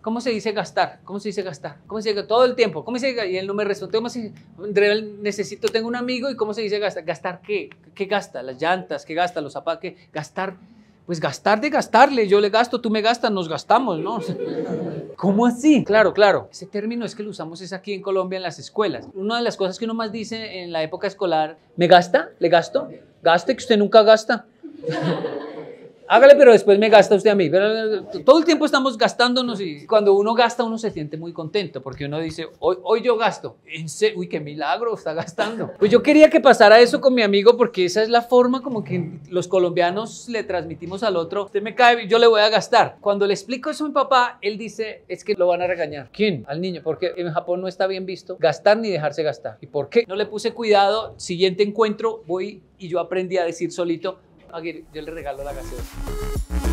¿Cómo se dice gastar? ¿Cómo se dice gastar? ¿Cómo se dice todo el tiempo? ¿Cómo se dice? Y él no me responde. ¿Cómo se dice? Necesito, tengo un amigo y ¿cómo se dice gastar? ¿Gastar qué? ¿Qué gasta? ¿Las llantas? ¿Qué gasta? ¿Los zapatos? ¿Qué? ¿Gastar? Pues gastar de gastarle. Yo le gasto, tú me gastas, nos gastamos, ¿no? ¿Cómo así? Claro, claro. Ese término es que lo usamos es aquí en Colombia en las escuelas. Una de las cosas que uno más dice en la época escolar, ¿me gasta? ¿Le gasto? Gaste que usted nunca gasta. Hágale, pero después me gasta usted a mí. Pero todo el tiempo estamos gastándonos y cuando uno gasta uno se siente muy contento porque uno dice, hoy yo gasto. Uy, qué milagro, está gastando. Pues yo quería que pasara eso con mi amigo porque esa es la forma como que los colombianos le transmitimos al otro. Usted me cae, yo le voy a gastar. Cuando le explico eso a mi papá, él dice, es que lo van a regañar. ¿Quién? Al niño, porque en Japón no está bien visto gastar ni dejarse gastar. ¿Y por qué? No le puse cuidado. Siguiente encuentro, voy y yo aprendí a decir solito, Aguirre, yo le regalo la gaseosa.